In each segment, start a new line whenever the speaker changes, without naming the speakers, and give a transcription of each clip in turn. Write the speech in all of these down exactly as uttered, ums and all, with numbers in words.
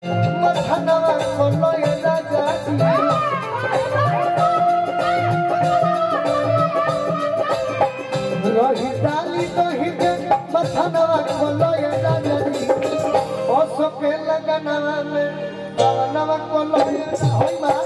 मथनवा कोलो ये राजा जी रही डाली दही के मथनवा कोलो ये राजा जी ओसो के लगनवा में नवा कोलो ये होई मा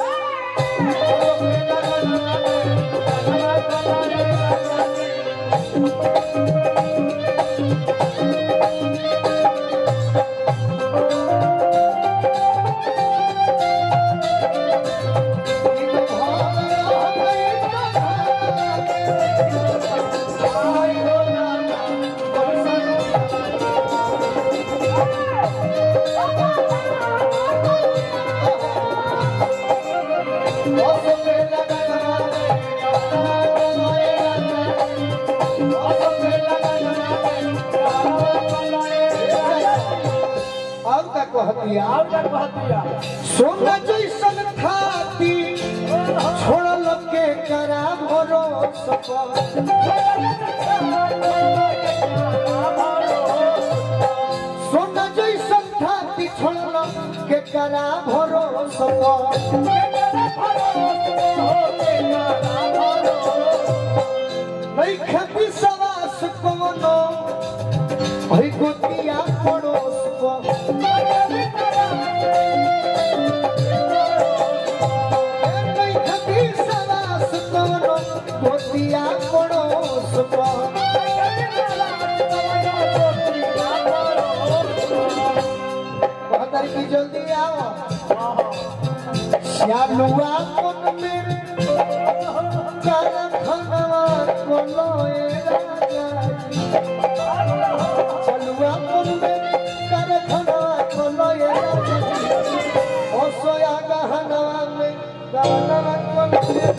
सोना जैसन थाती छोड़ल के करा भरो सोना जैसन थाती छोड़ल के करा भरो नहीं खपी सवास कोनो भाई गोतिया पड़ोस को गोतिया पड़ोस की जल्दी आओ श्यालुआ कोन में कारखानवा कोलो चलुआ कोन में कारखानवा कोलो ओ सोया गहनवा में गहनवा कोन में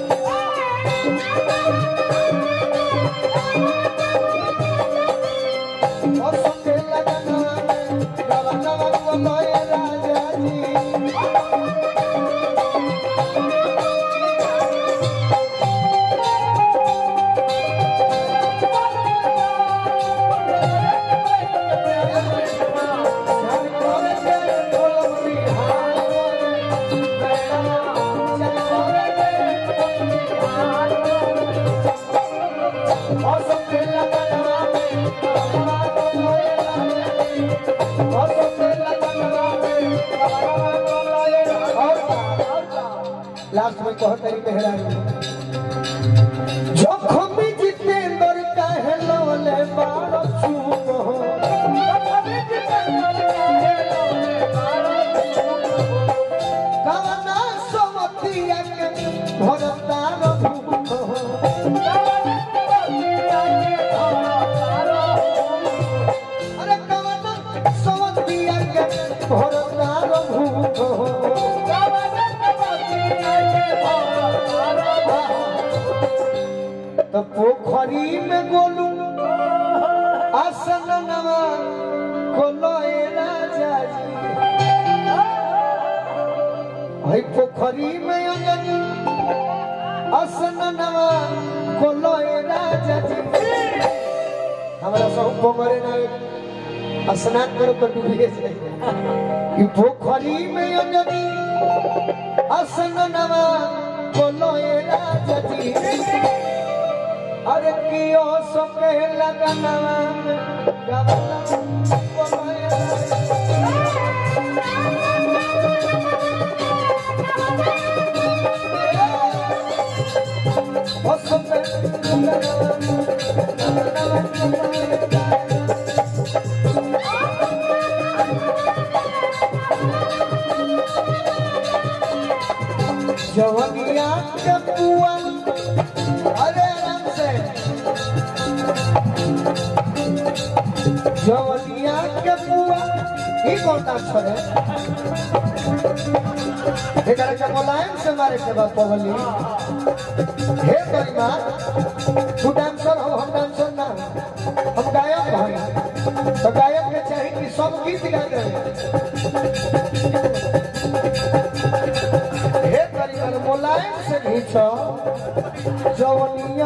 लास्ट में कहो तेरी पहला जो खमी जितेंद्र कहे लोले बारो चूप हो कवना सोमतिया के भरतार भूख हो अरे कवना सोमतिया के भरतार भूख हो तो पोखरी में गोलू आसन नवा कोलो राजा जी भाई पोखरी में अंगनी आसन नवा कोलो राजा जी हमारा सब पोखरे ना स्नान करो तो डूबिए जाए कि पोखरी में अंगनी आसन नवा कोलो राजा जी अरे कियो सोके लगनवा गवला कोलोया ओ सोके जवनिया के पुआ अरे जवनिया के पुआ ही कौन डांसर है एकरा के मुलायम से मारे के बात पवली हे गरिमा तू डांसर हो हम डांसर ना हम गायक हैं तो गायक के चाहिए कि सब गीत गाते हैं हे गरिमा मुलायम से खींचो जवनिया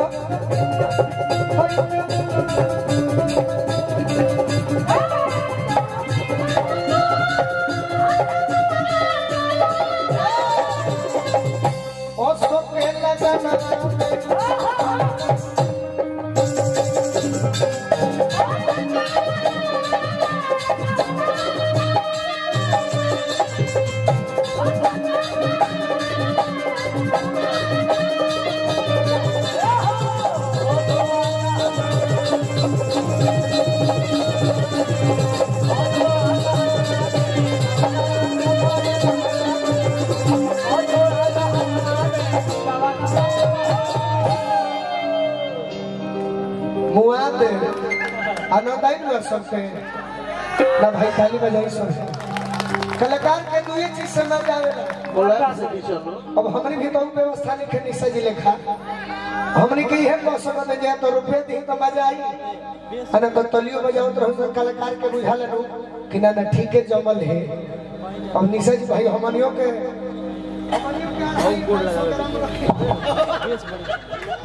आनंदाई न सकते ना भाई ताली बजाई सब कलाकार के दो ही चीज समझ आवेला
बोला से टीचर
अब हमनी भी तो व्यवस्था नहीं खेनी सजी लेखा हमनी के है मौसम में जे तो रुपए दी तो मजा आई अने तो तलियो बजाओ तो हम कलाकार के बुझा ले कि ना ना ठीक है जमल है हम निशा जी भाई हमनियों के हमनियों के